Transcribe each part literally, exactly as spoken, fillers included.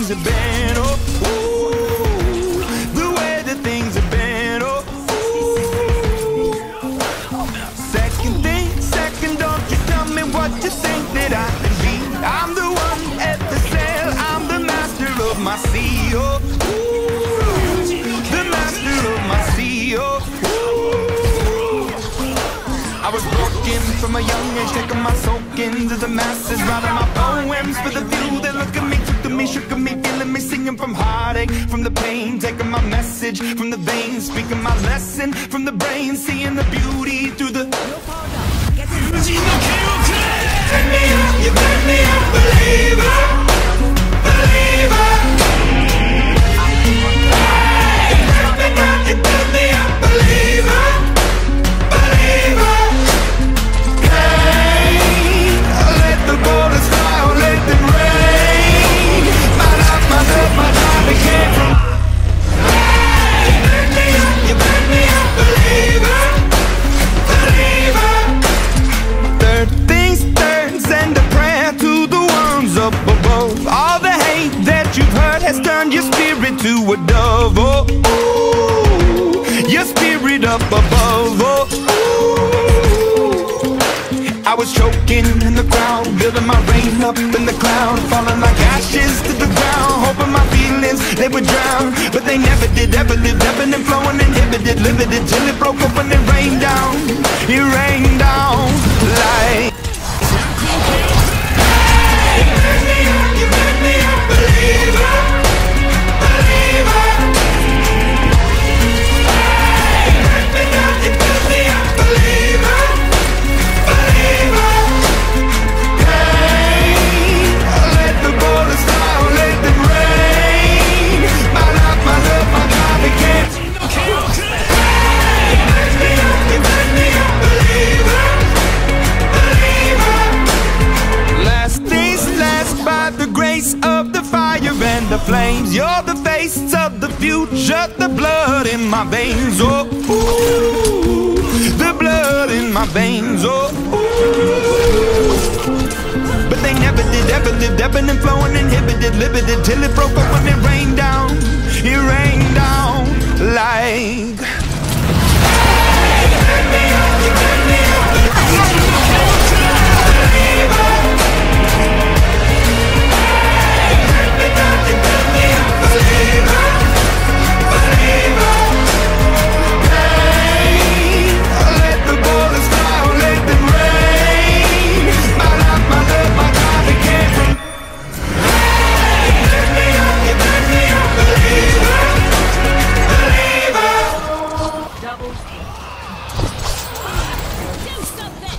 things have been, oh, ooh, the way that things have been, oh, ooh. Second thing, second, don't you tell me what you think that I can be. I'm the one at the sail, I'm the master of my sea, oh, ooh, the master of my sea, oh, ooh. I was broken from a young age, taking my soak into the masses, writing my poems for the few that look at me, took to me, shook at me, feeling me, singing from heartache, from the pain, taking my message from the veins, speaking my lesson from the brain, seeing the beauty through the. Turn me up, you burn me up, believer, believer. You burn me up, you burn me up, believer, believer. Hey, let the bullets fly, or let them rain. My love, my love, my time became from. Hey, you burn me up, you burn me up, believer, believer. Third things third, send a prayer to the ones up above. All the hate that you've heard has turned your spirit to a dove. Oh, ooh, your spirit up above. Oh, ooh. I was choking in the crowd, building my rain up in the cloud, falling like ashes to the ground, hoping my feelings they would drown, but they never did. Ever lived, ebbing and flowing, inhibited, limited, till it broke up and it rained down. It rained down like. Hey, you burn me up, you burn me up, believer, believer. Hey, you burn me up, you burn me up, believer, believer. Hey, let the bullets fly, or let them rain. My love, my love, my God, they can't. Hey, you burn me up, you burn me up, believer, believer. Last things last, by the grace of the fire and the flames. You're the face of the future, the blood in my veins. Oh, ooh, the blood in my veins. Oh, ooh. But they never did, ever lived, ebbing and flowing, inhibited, limited, till it broke up when it rained down. It rained down like. Hey, you burn me up, you burn me up, believer. Hey, you burn me up, you burn me up, believer, believer. Hey, let the bullets fly, or let them rain. My love, my love, my God, they came from. Hey, you burn me up, you burn me up, believer, believer. Double team. Do something.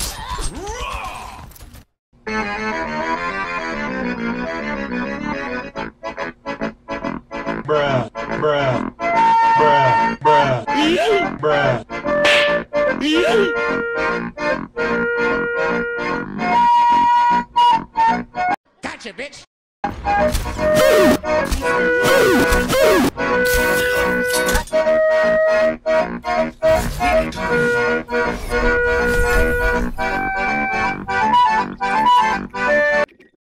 Bruh, bruh, bruh, bruh, bruh. Gotcha, bitch.